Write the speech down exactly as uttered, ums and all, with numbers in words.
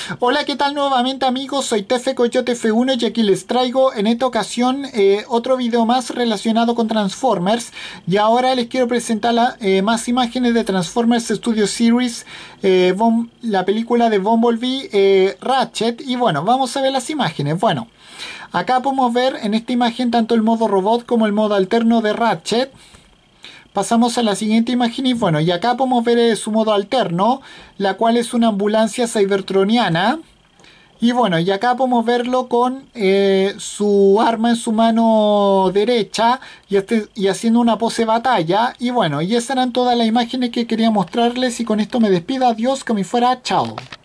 Hola, ¿qué tal nuevamente amigos? Soy Tefe Coyote F uno y aquí les traigo en esta ocasión eh, otro video más relacionado con Transformers. Y ahora les quiero presentar la, eh, más imágenes de Transformers Studio Series, eh, Bom- la película de Bumblebee, eh, Ratchet. Y bueno, vamos a ver las imágenes. Bueno, acá podemos ver en esta imagen tanto el modo robot como el modo alterno de Ratchet. Pasamos a la siguiente imagen y bueno, y acá podemos ver eh, su modo alterno, la cual es una ambulancia cybertroniana. Y bueno, y acá podemos verlo con eh, su arma en su mano derecha y, este- y haciendo una pose batalla. Y bueno, y esas eran todas las imágenes que quería mostrarles y con esto me despido. Adiós, que me fuera, chao.